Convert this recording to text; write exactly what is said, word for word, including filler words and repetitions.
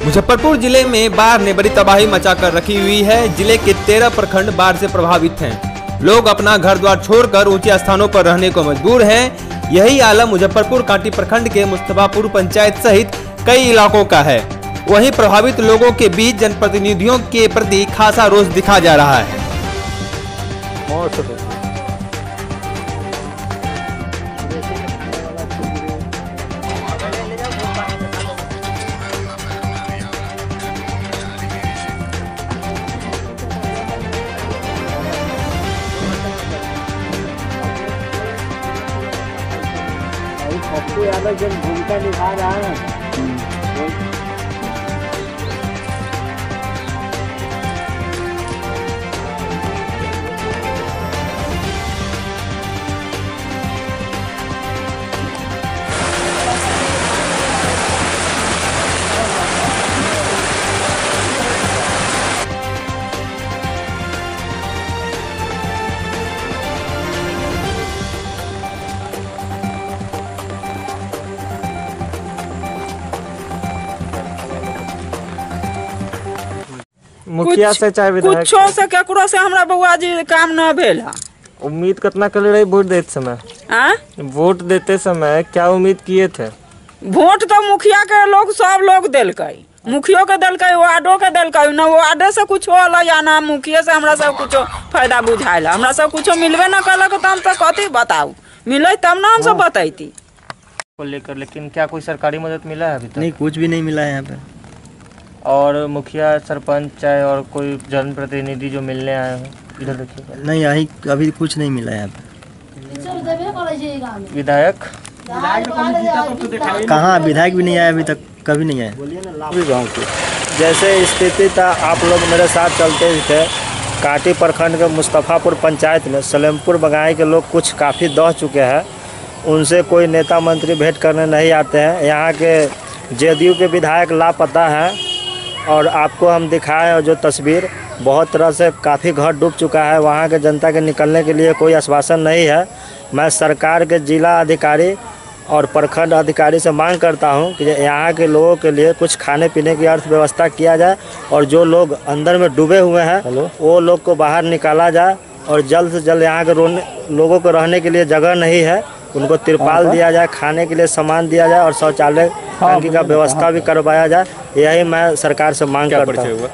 मुजफ्फरपुर जिले में बाढ़ ने बड़ी तबाही मचा कर रखी हुई है। जिले के तेरह प्रखंड बाढ़ से प्रभावित हैं। लोग अपना घर द्वार छोड़कर ऊंचे स्थानों पर रहने को मजबूर हैं। यही आलम मुजफ्फरपुर कांटी प्रखंड के मुस्तफापुर पंचायत सहित कई इलाकों का है। वहीं प्रभावित लोगों के बीच जनप्रतिनिधियों के प्रति खासा रोष दिखा जा रहा है। सबसे ज्यादा जन भूमिका निभा रहा है। मुखिया से चाहे विधायक कुछो से केकरो से हमरा बउआ जी काम न भेल है। उम्मीद कितना कर रही वोट देते समय? आ? वोट देते समय क्या उम्मीद किए थे? वोट तो मुखिया के लोग सब लोग दिलकै, मुखियो के दिलकै, वार्डो के दिलकै, न वार्डे से कुछ होला या ना मुखिया से हमरा सब कुछ फायदा बुझाइल। हमरा सब कुछ मिलबे न कलक तो हम तो कथी बताऊ, मिले तब ना हम सब बताइती को लेकर। लेकिन क्या कोई सरकारी मदद मिला है अभी तक? नहीं, कुछ भी नहीं मिला है यहाँ पे। और मुखिया सरपंच चाहे और कोई जनप्रतिनिधि जो मिलने आए हैं इधर देखिए? नहीं, यही अभी कुछ नहीं मिला है यहाँ पे। विधायक कहाँ? विधायक भी नहीं आया अभी तक, कभी नहीं आया। गाँव की जैसे स्थिति था, आप लोग मेरे साथ चलते थे। कांटी प्रखंड के मुस्तफापुर पंचायत में सलेमपुर बगाई के लोग कुछ काफ़ी दह चुके हैं। उनसे कोई नेता मंत्री भेंट करने नहीं आते हैं। यहाँ के जेडीयू के विधायक लापता हैं और आपको हम दिखाएं और जो तस्वीर, बहुत तरह से काफ़ी घर डूब चुका है। वहाँ के जनता के निकलने के लिए कोई आश्वासन नहीं है। मैं सरकार के जिला अधिकारी और प्रखंड अधिकारी से मांग करता हूँ कि यहाँ के लोगों के लिए कुछ खाने पीने की अर्थव्यवस्था किया जाए और जो लोग अंदर में डूबे हुए हैं वो लोग को बाहर निकाला जाए और जल्द से जल्द यहाँ के लोगों को रहने के लिए जगह नहीं है, उनको तिरपाल दिया जाए, खाने के लिए सामान दिया जाए और शौचालय टंकी का व्यवस्था भी करवाया जाए। यही मैं सरकार से मांग करता हूँ।